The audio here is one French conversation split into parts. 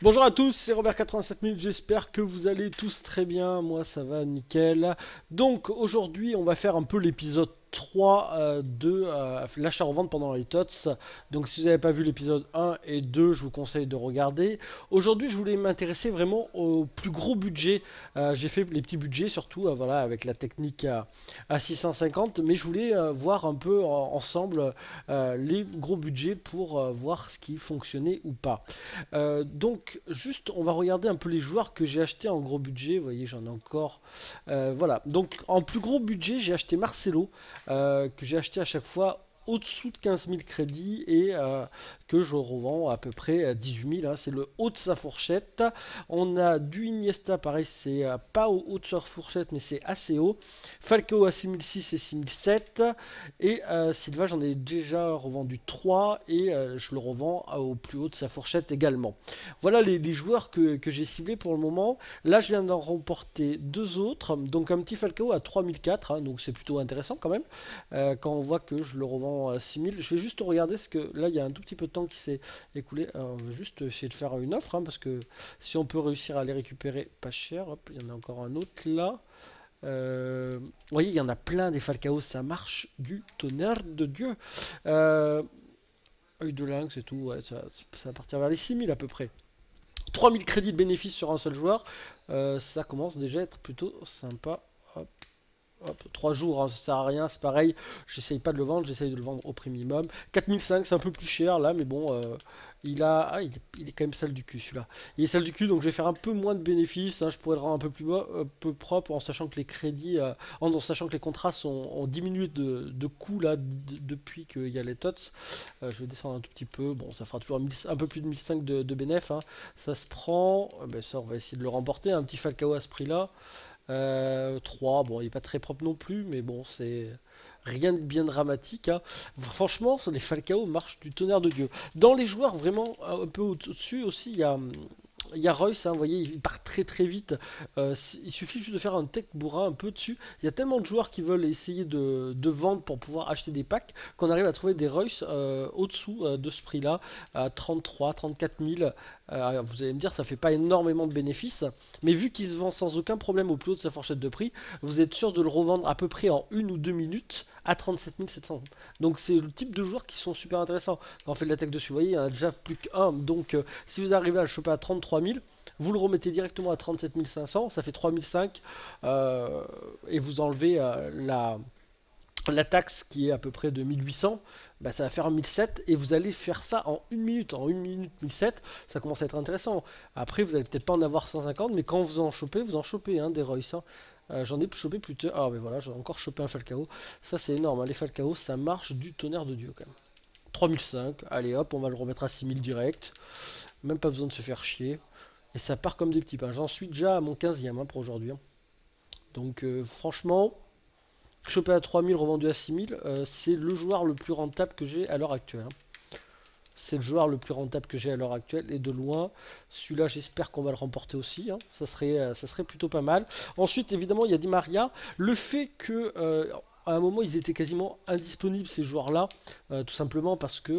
Bonjour à tous, c'est Robert 87000, j'espère que vous allez tous très bien, moi ça va nickel. Donc aujourd'hui on va faire un peu l'épisode 3 de l'achat-revente pendant les TOTS. Donc si vous n'avez pas vu l'épisode 1 et 2, je vous conseille de regarder. Aujourd'hui je voulais m'intéresser vraiment au plus gros budget. J'ai fait les petits budgets surtout voilà, avec la technique à 650, mais je voulais voir un peu ensemble les gros budgets pour voir ce qui fonctionnait ou pas. Donc juste on va regarder un peu les joueurs que j'ai achetés en gros budget. Vous voyez j'en ai encore. Voilà. Donc en plus gros budget j'ai acheté Marcelo que j'ai acheté à chaque fois au-dessous de 15 000 crédits et que je revends à peu près 18 000, hein. C'est le haut de sa fourchette. On a du Iniesta, pareil, c'est pas au haut de sa fourchette, mais c'est assez haut. Falcao à 6006 et 6007. Et Silva, j'en ai déjà revendu 3 et je le revends au plus haut de sa fourchette également. Voilà les joueurs que j'ai ciblés pour le moment. Là, je viens d'en remporter deux autres. Donc un petit Falcao à 3004, hein, donc c'est plutôt intéressant quand même. Quand on voit que je le revends à 6000. Je vais juste regarder ce que là, il y a un tout petit peu de temps qui s'est écoulé. Alors, on va juste essayer de faire une offre, hein, parce que si on peut réussir à les récupérer pas cher, hop, il y en a encore un autre là. Vous voyez, il y en a plein des Falcao, ça marche du tonnerre de Dieu. Euh, œil de lynx et tout, ouais, ça va partir vers les 6000 à peu près. 3000 crédits de bénéfice sur un seul joueur, ça commence déjà à être plutôt sympa. Hop, hop, 3 jours, hein, ça sert à rien, c'est pareil. J'essaye pas de le vendre, j'essaye de le vendre au prix minimum. 4005, c'est un peu plus cher là, mais bon, il est quand même sale du cul celui-là. Il est sale du cul, donc je vais faire un peu moins de bénéfices, hein. Je pourrais le rendre un peu plus un peu propre en sachant que les crédits, en sachant que les contrats ont diminué de coût là depuis qu'il y a les TOTS. Je vais descendre un tout petit peu. Bon, ça fera toujours un peu plus de 1005 de bénéf, hein. Ça se prend. Ben ça, on va essayer de le remporter. Un petit Falcao à ce prix-là. 3, bon, il n'est pas très propre non plus, mais bon, c'est rien de bien dramatique, hein. Franchement, les Falcao marchent du tonnerre de Dieu. Dans les joueurs vraiment un peu au-dessus aussi, il y a Royce, hein, vous voyez, il part très très vite. Il suffit juste de faire un tech bourrin un peu dessus. Il y a tellement de joueurs qui veulent essayer de vendre pour pouvoir acheter des packs qu'on arrive à trouver des Royce au-dessous de ce prix-là, à 33, 34 000. Vous allez me dire, ça fait pas énormément de bénéfices, mais vu qu'il se vend sans aucun problème au plus haut de sa fourchette de prix, vous êtes sûr de le revendre à peu près en 1 ou 2 minutes à 37 700. Donc c'est le type de joueurs qui sont super intéressants. Quand on fait de l'attaque dessus, vous voyez, il y en a déjà plus qu'un. Donc si vous arrivez à le choper à 33 000, vous le remettez directement à 37 500, ça fait 3005, et vous enlevez la taxe qui est à peu près de 1800, bah, ça va faire 1007 et vous allez faire ça en 1 minute. En 1 minute 1007, ça commence à être intéressant. Après, vous allez peut-être pas en avoir 150, mais quand vous en chopez, hein, des Royce, hein. J'en ai chopé plusieurs. Ah, mais voilà, j'en ai encore chopé un Falcao. Ça, c'est énorme, hein. Les Falcao, ça marche du tonnerre de Dieu quand même. 3005, allez hop, on va le remettre à 6000 direct. Même pas besoin de se faire chier. Et ça part comme des petits pains. J'en suis déjà à mon 15e, hein, pour aujourd'hui, hein. Donc, franchement, chopé à 3000, revendu à 6000, c'est le joueur le plus rentable que j'ai à l'heure actuelle, hein. C'est le joueur le plus rentable que j'ai à l'heure actuelle et de loin. Celui-là, j'espère qu'on va le remporter aussi, hein. Ça serait plutôt pas mal. Ensuite, évidemment, il y a Di Maria. Le fait que à un moment, ils étaient quasiment indisponibles ces joueurs-là, tout simplement parce que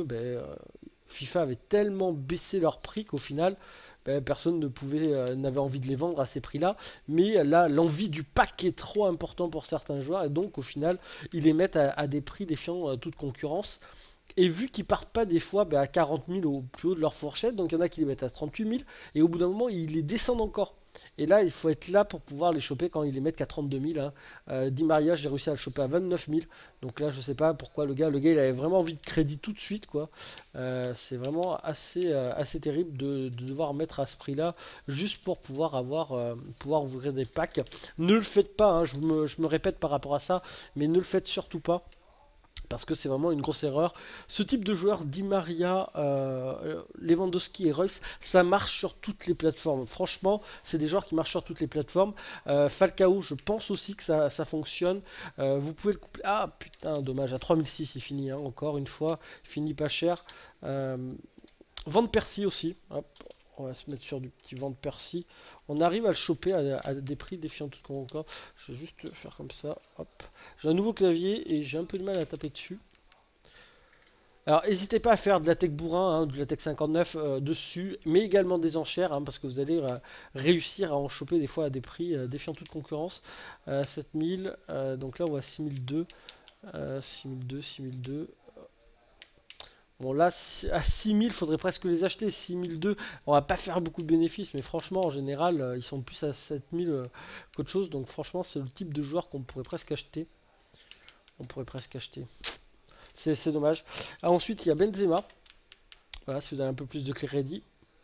FIFA avait tellement baissé leur prix qu'au final, personne n'avait envie de les vendre à ces prix-là. Mais là, l'envie du pack est trop important pour certains joueurs et donc au final, ils les mettent à des prix défiant toute concurrence. Et vu qu'ils partent pas des fois à 40 000 au plus haut de leur fourchette, donc il y en a qui les mettent à 38 000, et au bout d'un moment ils les descendent encore. Et là il faut être là pour pouvoir les choper quand ils les mettent qu'à 32 000, hein. Di Maria, j'ai réussi à le choper à 29 000, donc là je sais pas pourquoi le gars il avait vraiment envie de crédit tout de suite, quoi. C'est vraiment assez terrible de devoir mettre à ce prix là juste pour pouvoir ouvrir des packs. Ne le faites pas, hein, je me répète par rapport à ça, mais ne le faites surtout pas parce que c'est vraiment une grosse erreur. Ce type de joueur, Di Maria, Lewandowski et Reus, ça marche sur toutes les plateformes. Franchement, c'est des joueurs qui marchent sur toutes les plateformes. Falcao, je pense aussi que ça fonctionne. Vous pouvez le coupler. Ah putain, dommage, à 3006 il finit, hein, encore une fois. Il finit pas cher. Euh, Van Persie aussi. Hop, on va se mettre sur du petit Van Persie. On arrive à le choper à des prix défiant toute concurrence. Je vais juste faire comme ça. Hop. J'ai un nouveau clavier et j'ai un peu de mal à taper dessus. Alors, n'hésitez pas à faire de la tech bourrin, de la tech 59 dessus, mais également des enchères, parce que vous allez réussir à en choper des fois à des prix défiant toute concurrence. 7000, donc là on voit 6002, 6002, 6002. Bon là, à 6000, faudrait presque les acheter. 6002, on va pas faire beaucoup de bénéfices, mais franchement, en général, ils sont plus à 7000 qu'autre chose. Donc franchement, c'est le type de joueur qu'on pourrait presque acheter. On pourrait presque acheter. C'est dommage. Ah, ensuite, il y a Benzema. Voilà, si vous avez un peu plus de crédit,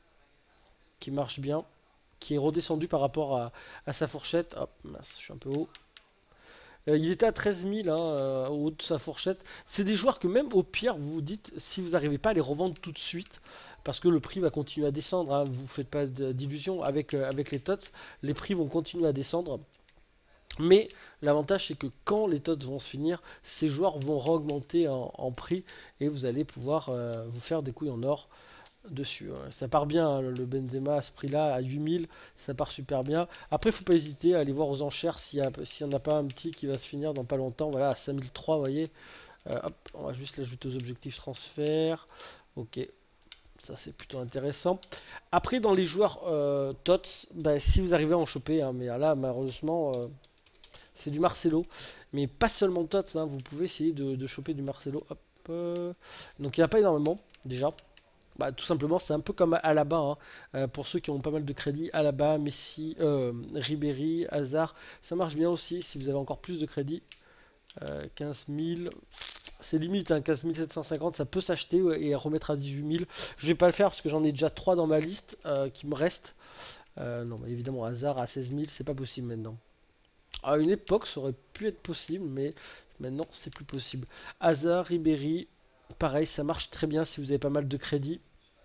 qui marche bien, qui est redescendu par rapport à sa fourchette. Hop, mince, je suis un peu haut. Il était à 13 000 au haut de sa fourchette. C'est des joueurs que même au pire, vous vous dites, si vous n'arrivez pas à les revendre tout de suite, parce que le prix va continuer à descendre, vous ne faites pas d'illusions avec les TOTS, les prix vont continuer à descendre. Mais l'avantage c'est que quand les TOTS vont se finir, ces joueurs vont augmenter en prix et vous allez pouvoir vous faire des couilles en or dessus. Ça part bien, le Benzema à ce prix-là, à 8000, ça part super bien. Après, il faut pas hésiter à aller voir aux enchères s'il n'y en a pas un petit qui va se finir dans pas longtemps. Voilà, à 5003, vous voyez. Hop, on va juste l'ajouter aux objectifs transfert. Ok, ça c'est plutôt intéressant. Après, dans les joueurs TOTS, bah, si vous arrivez à en choper, mais là, malheureusement, c'est du Marcelo. Mais pas seulement TOTS, vous pouvez essayer de choper du Marcelo. Hop, donc il n'y en a pas énormément, déjà. Bah, tout simplement, c'est un peu comme Alaba. Pour ceux qui ont pas mal de crédit, Alaba, Messi, Ribéry, Hazard, ça marche bien aussi si vous avez encore plus de crédit. 15 000, c'est limite, 15 750, ça peut s'acheter et remettre à 18 000. Je vais pas le faire parce que j'en ai déjà 3 dans ma liste qui me restent. Non, mais évidemment, Hazard à 16 000, c'est pas possible maintenant. À une époque, ça aurait pu être possible, mais maintenant, c'est plus possible. Hazard, Ribéry, pareil, ça marche très bien si vous avez pas mal de crédit.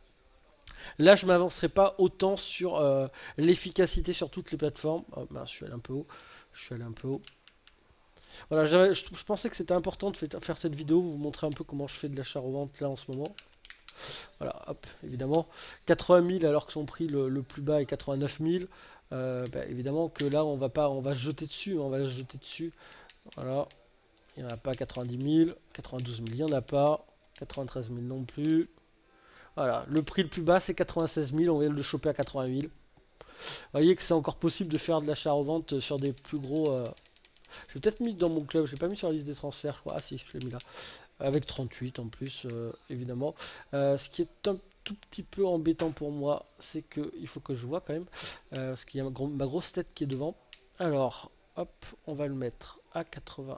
Là, je m'avancerai pas autant sur l'efficacité sur toutes les plateformes. Oh, mince, je suis allé un peu haut. Je suis allé un peu haut. Voilà, je pensais que c'était important de faire cette vidéo, vous montrer un peu comment je fais de l'achat-revente là en ce moment. Voilà, hop, évidemment. 80 000 alors que son prix le plus bas est 89 000. Bah, évidemment que là, on va se jeter dessus. On va se jeter dessus. Voilà, il n'y en a pas 90 000. 92 000, il n'y en a pas. 93 000 non plus. Voilà, le prix le plus bas c'est 96 000, on vient de le choper à 88 000. Vous voyez que c'est encore possible de faire de l'achat-revente sur des plus gros. J'ai peut-être mis dans mon club, je l'ai pas mis sur la liste des transferts, je crois. Ah si, je l'ai mis là. Avec 38 en plus, évidemment. Ce qui est un tout petit peu embêtant pour moi, c'est que il faut que je vois quand même. Parce qu'il y a ma grosse tête qui est devant. Alors, hop, on va le mettre à 80.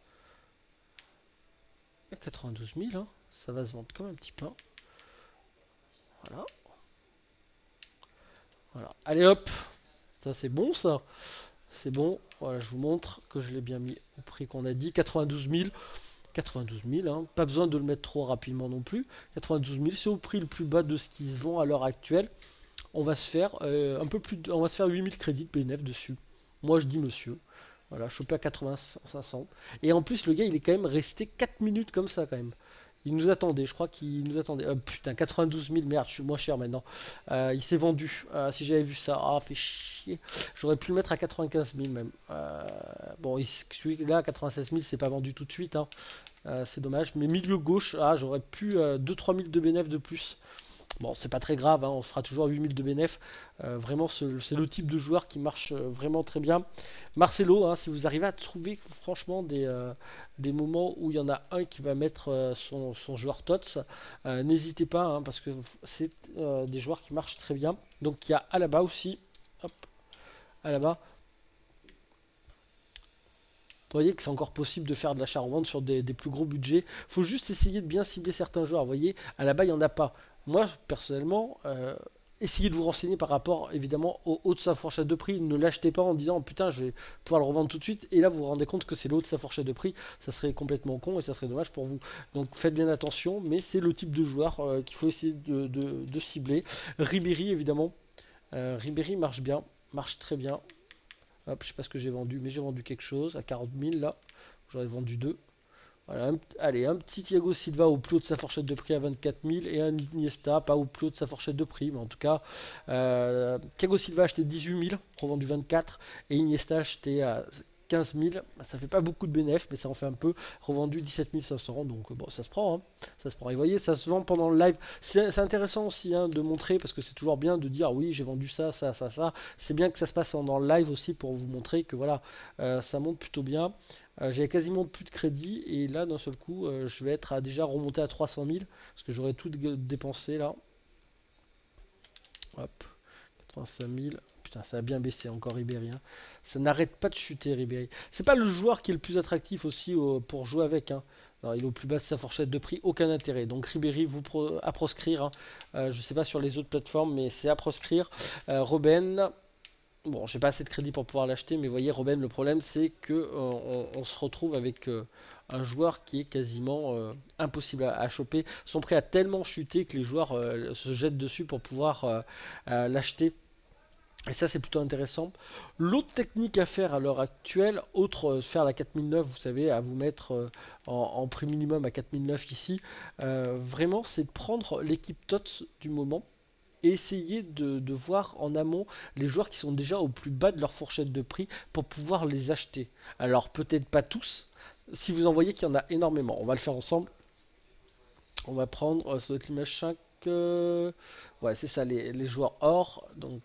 À 92 000, hein. Ça va se vendre comme un petit pain. Voilà. Voilà. Allez hop, ça c'est bon ça. C'est bon, voilà, je vous montre que je l'ai bien mis au prix qu'on a dit. 92 000. 92 000, pas besoin de le mettre trop rapidement non plus. 92 000, c'est au prix le plus bas de ce qu'ils vont à l'heure actuelle. On va se faire un peu plus, on va se faire 8 000 crédits de BNF dessus. Moi je dis monsieur. Voilà, chopé à 80 500. Et en plus le gars il est quand même resté 4 minutes comme ça quand même. Il nous attendait, je crois qu'il nous attendait. Putain, 92 000, merde, je suis moins cher maintenant. Il s'est vendu. Si j'avais vu ça, fait chier. J'aurais pu le mettre à 95 000 même. Bon, celui-là, 96 000, c'est pas vendu tout de suite. C'est dommage. Mais milieu gauche, j'aurais pu 2-3 000 de bénéfices de plus. Bon, c'est pas très grave, on fera toujours 8000 de bénéf. Vraiment, c'est le type de joueur qui marche vraiment très bien. Marcelo, si vous arrivez à trouver franchement des moments où il y en a un qui va mettre son joueur TOTS, n'hésitez pas, parce que c'est des joueurs qui marchent très bien. Donc il y a Alaba aussi. Hop, Alaba. Vous voyez que c'est encore possible de faire de l'achat-revente sur des plus gros budgets. Il faut juste essayer de bien cibler certains joueurs. Vous voyez, à la bas, il n'y en a pas. Moi, personnellement, essayez de vous renseigner par rapport, évidemment, au haut de sa fourchette de prix. Ne l'achetez pas en disant, putain, je vais pouvoir le revendre tout de suite. Et là, vous vous rendez compte que c'est le haut de sa fourchette de prix. Ça serait complètement con et ça serait dommage pour vous. Donc, faites bien attention. Mais c'est le type de joueur qu'il faut essayer de cibler. Ribéry, évidemment. Ribéry marche bien. Marche très bien. Hop, je sais pas ce que j'ai vendu, mais j'ai vendu quelque chose à 40 000 là. J'aurais vendu deux. Voilà, allez, un petit Thiago Silva au plus haut de sa fourchette de prix à 24 000 et un Iniesta pas au plus haut de sa fourchette de prix, mais en tout cas, Thiago Silva acheté 18 000, revendu 24 et Iniesta acheté à 15 000, ça fait pas beaucoup de bénéfices, mais ça en fait un peu. Revendu 17 500, donc bon, ça se prend, hein. Ça se prend. Et vous voyez, ça se vend pendant le live. C'est intéressant aussi hein, de montrer, parce que c'est toujours bien de dire oui, j'ai vendu ça, ça, ça, ça. C'est bien que ça se passe pendant le live aussi pour vous montrer que voilà, ça monte plutôt bien. J'avais quasiment plus de crédit, et là, d'un seul coup, je vais être déjà remonté à 300 000, parce que j'aurais tout dépensé là. Hop, 85 000. Putain, ça a bien baissé encore Ribéry, hein. Ça n'arrête pas de chuter Ribéry. C'est pas le joueur qui est le plus attractif aussi pour jouer avec, hein. Alors, il est au plus bas de sa fourchette de prix, aucun intérêt. Donc Ribéry à proscrire, hein. Je sais pas sur les autres plateformes, mais c'est à proscrire. Robben, bon, j'ai pas assez de crédit pour pouvoir l'acheter, mais vous voyez, Robben, le problème c'est que on se retrouve avec un joueur qui est quasiment impossible à choper. Son prix a tellement chuté que les joueurs se jettent dessus pour pouvoir l'acheter. Et ça, c'est plutôt intéressant. L'autre technique à faire à l'heure actuelle, autre faire la 4009, vous savez, à vous mettre en prix minimum à 4009 ici, vraiment, c'est de prendre l'équipe TOTS du moment et essayer de voir en amont les joueurs qui sont déjà au plus bas de leur fourchette de prix pour pouvoir les acheter. Alors, peut-être pas tous, si vous en voyez qu'il y en a énormément. On va le faire ensemble. On va prendre, ça doit être l'image 5. Ouais, c'est ça, les joueurs or. Donc,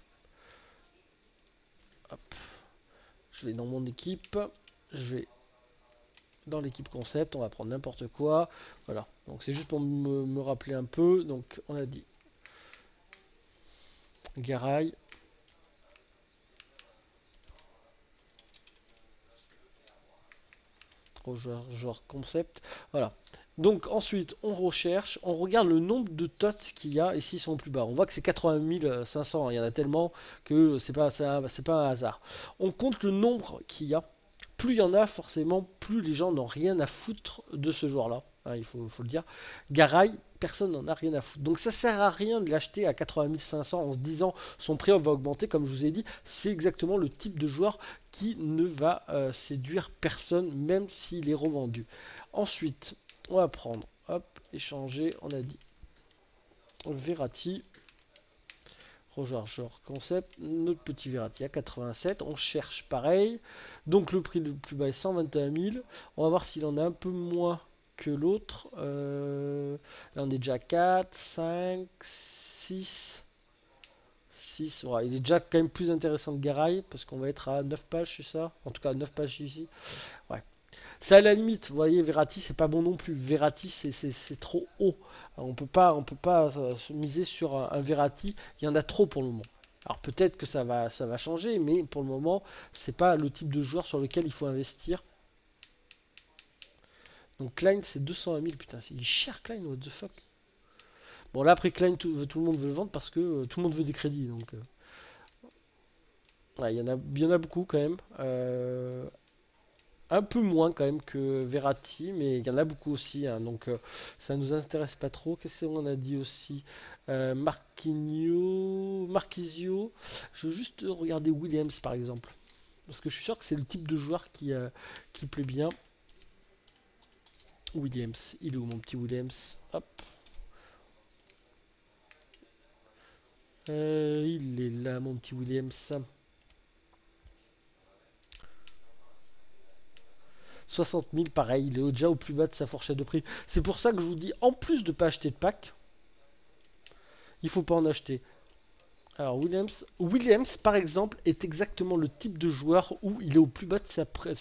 hop. Je vais dans mon équipe, je vais dans l'équipe concept, on va prendre n'importe quoi. Voilà, donc c'est juste pour me rappeler un peu. Donc on a dit Garay, joueur concept. Voilà. Donc ensuite on recherche, on regarde le nombre de tots qu'il y a et s'ils sont plus bas. On voit que c'est 80 500, il y en a tellement que c'est pas un hasard. On compte le nombre qu'il y a. Plus il y en a, forcément, plus les gens n'ont rien à foutre de ce joueur-là. Hein, faut le dire. Garay, personne n'en a rien à foutre. Donc ça sert à rien de l'acheter à 80 500 en se disant son prix va augmenter. Comme je vous ai dit, c'est exactement le type de joueur qui ne va séduire personne, même s'il est revendu. Ensuite, on va prendre, hop, échanger, on a dit Verratti. Genre concept, notre petit Verratti à 87, on cherche pareil, donc le prix le plus bas est 121 000, on va voir s'il en a un peu moins que l'autre, là on est déjà à 4, 5, 6, 6, ouais, il est déjà quand même plus intéressant que Garay, parce qu'on va être à 9 pages, c'est ça, en tout cas 9 pages ici, ouais. C'est à la limite, vous voyez, Verratti c'est pas bon non plus. Verratti c'est trop haut. On peut pas se miser sur un Verratti. Il y en a trop pour le moment. Alors peut-être que ça va changer, mais pour le moment c'est pas le type de joueur sur lequel il faut investir. Donc Klein c'est 201 000, putain, il est cher Klein, what the fuck. Bon là après Klein tout le monde veut le vendre parce que tout le monde veut des crédits, donc ouais, il y en a beaucoup quand même. Un peu moins quand même que Verratti, mais il y en a beaucoup aussi, hein, donc ça nous intéresse pas trop. Qu'est-ce qu'on a dit aussi? Marquisio. Je veux juste regarder Williams par exemple, parce que je suis sûr que c'est le type de joueur qui plaît bien. Williams, il est où mon petit Williams? Hop. Il est là mon petit Williams. 60 000, pareil, il est déjà au plus bas de sa fourchette de prix. C'est pour ça que je vous dis, en plus de ne pas acheter de pack, il faut pas en acheter. Alors Williams, par exemple, est exactement le type de joueur où il est au plus bas de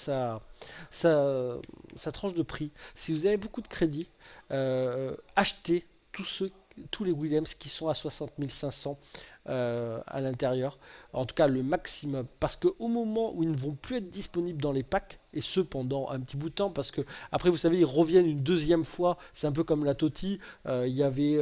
sa tranche de prix. Si vous avez beaucoup de crédit, achetez tous les Williams qui sont à 60 500 à l'intérieur. En tout cas, le maximum. Parce qu'au moment où ils ne vont plus être disponibles dans les packs, et ce pendant un petit bout de temps, parce que après, vous savez, ils reviennent une deuxième fois. C'est un peu comme la Totti. Il y avait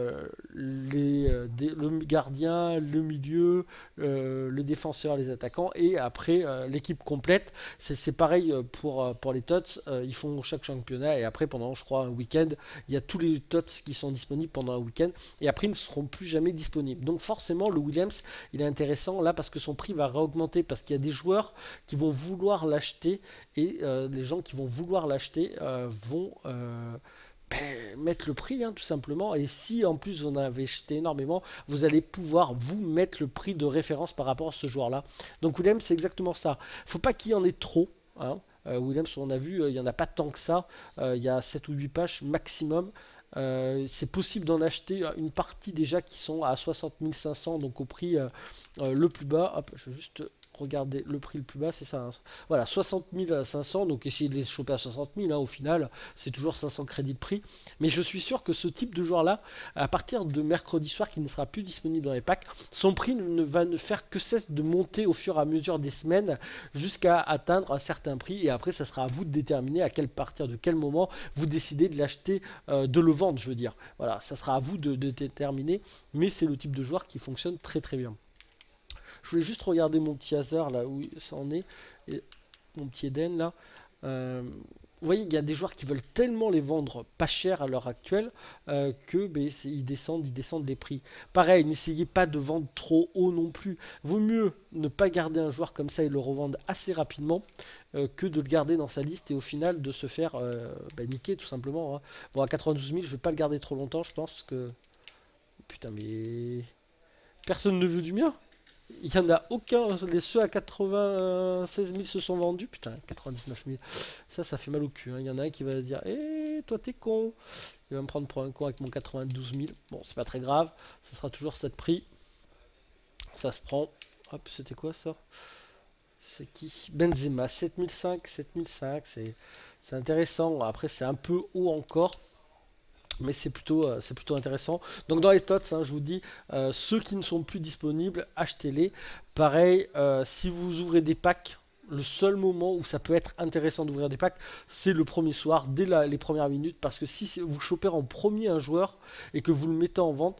le gardien, le milieu, le défenseur, les attaquants, et après l'équipe complète. C'est pareil pour les TOTS. Ils font chaque championnat, et après, pendant, je crois, un week-end, il y a tous les TOTS qui sont disponibles pendant un week-end, et après, ils ne seront plus jamais disponibles. Donc, forcément, le Williams, il est intéressant là parce que son prix va réaugmenter, parce qu'il y a des joueurs qui vont vouloir l'acheter, et les gens qui vont vouloir l'acheter vont mettre le prix, hein, tout simplement. Et si en plus vous en avez acheté énormément, vous allez pouvoir vous mettre le prix de référence par rapport à ce joueur-là. Donc Williams, c'est exactement ça. Faut pas qu'il y en ait trop, hein. Williams, on a vu, il n'y en a pas tant que ça. Il y a 7 ou 8 pages maximum. C'est possible d'en acheter une partie déjà qui sont à 60 500, donc au prix le plus bas. Hop, je vais juste regarder le prix le plus bas, c'est ça, hein. Voilà, 60 500, donc essayez de les choper à 60 000, hein, au final, c'est toujours 500 crédits de prix. Mais je suis sûr que ce type de joueur-là, à partir de mercredi soir, qui ne sera plus disponible dans les packs, son prix ne va ne faire que cesse de monter au fur et à mesure des semaines jusqu'à atteindre un certain prix. Et après, ça sera à vous de déterminer à partir de quel moment vous décidez de l'acheter, de le vendre, je veux dire. Voilà, ça sera à vous de déterminer, mais c'est le type de joueur qui fonctionne très très bien. Je voulais juste regarder mon petit hasard là où ça en est, et mon petit Eden là. Vous voyez, il y a des joueurs qui veulent tellement les vendre pas cher à l'heure actuelle que ils descendent les prix. Pareil, n'essayez pas de vendre trop haut non plus. Vaut mieux ne pas garder un joueur comme ça et le revendre assez rapidement que de le garder dans sa liste et au final de se faire niquer tout simplement, hein. Bon, à 92 000, je vais pas le garder trop longtemps, je pense que. Putain, mais. Personne ne veut du mien. Il n'y en a aucun. Les ceux à 96 000 se sont vendus. Putain, 99 000. Ça fait mal au cul, hein. Il y en a un qui va se dire: Eh, toi t'es con. Il va me prendre pour un con avec mon 92 000. Bon, c'est pas très grave. Ça sera toujours cette prix. Ça se prend. Hop, c'était quoi ça? C'est qui? Benzema, 7005. 7005. C'est intéressant. Après, c'est un peu haut encore. Mais c'est plutôt intéressant. Donc dans les tots, hein, je vous dis, ceux qui ne sont plus disponibles, achetez-les. Pareil, si vous ouvrez des packs, le seul moment où ça peut être intéressant d'ouvrir des packs, c'est le premier soir, dès les premières minutes, parce que si vous chopez en premier un joueur et que vous le mettez en vente,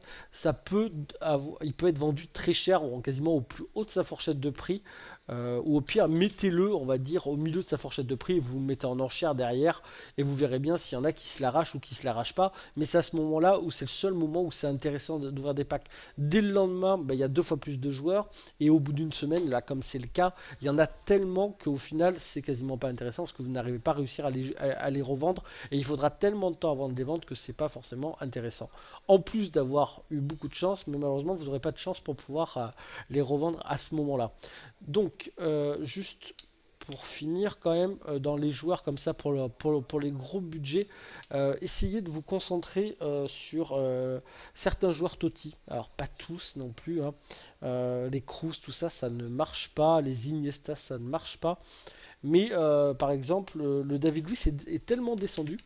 il peut être vendu très cher, ou quasiment au plus haut de sa fourchette de prix, ou au pire, mettez-le, on va dire, au milieu de sa fourchette de prix, et vous le mettez en enchère derrière, et vous verrez bien s'il y en a qui se l'arrachent ou qui se l'arrachent pas. Mais c'est à ce moment-là où c'est le seul moment où c'est intéressant d'ouvrir des packs. Dès le lendemain, il y a 2 fois plus de joueurs, et au bout d'une semaine, là comme c'est le cas, il y en a tellement qu'au final c'est quasiment pas intéressant parce que vous n'arrivez pas à réussir à les revendre, et il faudra tellement de temps avant de les vendre que c'est pas forcément intéressant. En plus d'avoir eu beaucoup de chance, mais malheureusement vous n'aurez pas de chance pour pouvoir les revendre à ce moment-là. Donc juste pour finir quand même, dans les joueurs comme ça pour les gros budgets, essayez de vous concentrer sur certains joueurs Totti. Alors pas tous non plus, hein. Les Kroos, tout ça, ça ne marche pas. Les Iniesta, ça ne marche pas. Mais par exemple, le David Luiz est tellement descendu.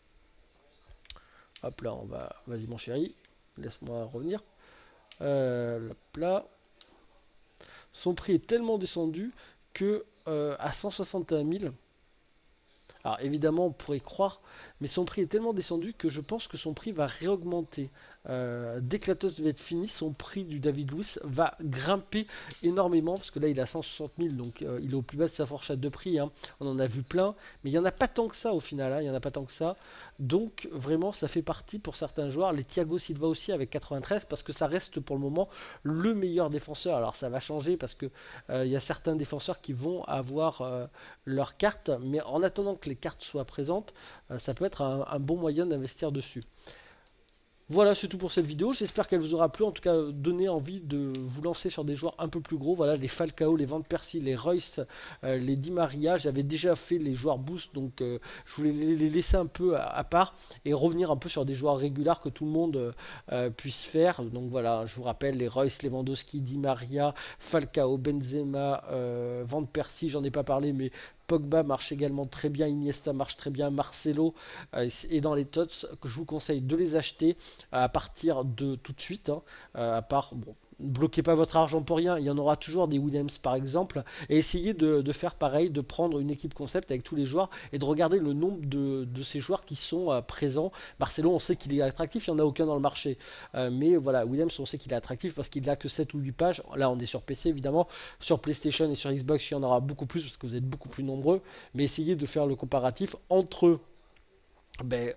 Hop là, Vas-y mon chéri, laisse-moi revenir. Hop là. Son prix est tellement descendu que à 161 000. Alors évidemment, on pourrait croire, mais son prix est tellement descendu que je pense que son prix va réaugmenter. Dès que la toast va être finie, son prix du David Luiz va grimper énormément, parce que là il est à 160 000, donc il est au plus bas de sa fourchette de prix, hein. On en a vu plein, mais il n'y en a pas tant que ça au final, hein. Il n'y en a pas tant que ça. Donc vraiment, ça fait partie pour certains joueurs. Les Thiago Silva aussi avec 93, parce que ça reste pour le moment le meilleur défenseur. Alors ça va changer parce que il y a certains défenseurs qui vont avoir leurs cartes, mais en attendant que les cartes soient présentes, ça peut être un bon moyen d'investir dessus. Voilà, c'est tout pour cette vidéo. J'espère qu'elle vous aura plu, en tout cas donné envie de vous lancer sur des joueurs un peu plus gros. Voilà, les Falcao, les Van Persie, les Royce, les Di Maria. J'avais déjà fait les joueurs boost, donc je voulais les laisser un peu à part et revenir un peu sur des joueurs réguliers que tout le monde puisse faire. Donc voilà, je vous rappelle les Royce, Lewandowski, Di Maria, Falcao, Benzema, Van Persie, j'en ai pas parlé, mais Pogba marche également très bien, Iniesta marche très bien, Marcelo, et dans les tots que je vous conseille de les acheter à partir de tout de suite, hein. À part, bon, bloquez pas votre argent pour rien, il y en aura toujours des Williams par exemple, et essayez de faire pareil, de prendre une équipe concept avec tous les joueurs et de regarder le nombre de ces joueurs qui sont présents. Marcelo, on sait qu'il est attractif, il n'y en a aucun dans le marché, mais voilà, Williams, on sait qu'il est attractif parce qu'il n'a que 7 ou 8 pages. Là on est sur PC évidemment, sur PlayStation et sur Xbox il y en aura beaucoup plus parce que vous êtes beaucoup plus nombreux, mais essayez de faire le comparatif entre ben,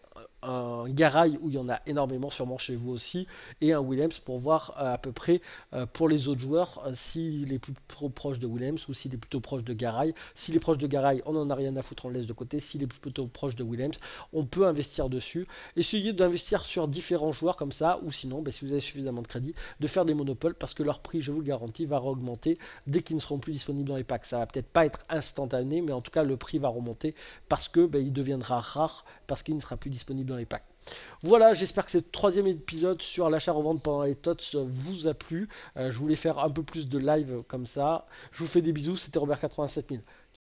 un Garay où il y en a énormément, sûrement chez vous aussi, et un Williams pour voir à peu près pour les autres joueurs s'il est plus proche de Williams ou s'il est plutôt proche de Garay. S'il est proche de Garay, on n'en a rien à foutre, on le laisse de côté. S'il est plutôt proche de Williams, on peut investir dessus. Essayez d'investir sur différents joueurs comme ça, ou sinon, si vous avez suffisamment de crédit, de faire des monopoles parce que leur prix, je vous le garantis, va augmenter dès qu'ils ne seront plus disponibles dans les packs. Ça va peut-être pas être instantané, mais en tout cas, le prix va remonter parce que il deviendra rare parce qu'il ne sera plus disponible dans les packs. Voilà, j'espère que ce troisième épisode sur l'achat-revente pendant les TOTS vous a plu. Je voulais faire un peu plus de live comme ça. Je vous fais des bisous, c'était Robert 87 000.